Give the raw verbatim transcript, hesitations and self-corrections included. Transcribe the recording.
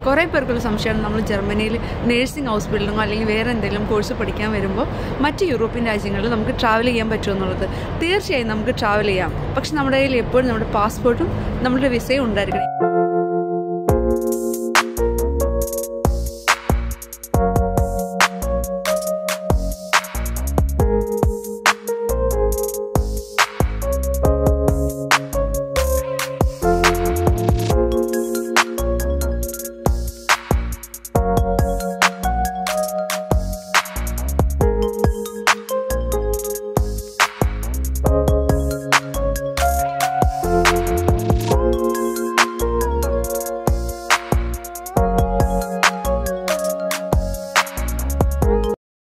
കുറേ പേർക്കുള്ള സംശയമാണ് നമ്മൾ ജർമ്മനിയിൽ നേഴ്സിംഗ് ഹോസ്പിറ്റലിലോ അല്ലെങ്കിൽ വേറെ എന്തെങ്കിലും കോഴ്സ് പഠിക്കാൻ വരുമ്പോൾ മറ്റ് യൂറോപ്യൻ രാജ്യങ്ങളിൽ നമുക്ക് ട്രാവൽ ചെയ്യാൻ പറ്റുമെന്നുള്ളത്. തീർച്ചയായും നമുക്ക് ട്രാവൽ ചെയ്യാം. പക്ഷെ നമ്മുടെ കയ്യിൽ എപ്പോഴും നമ്മുടെ പാസ്പോർട്ടും നമ്മുടെ വിസയും ഉണ്ടായിരിക്കണം.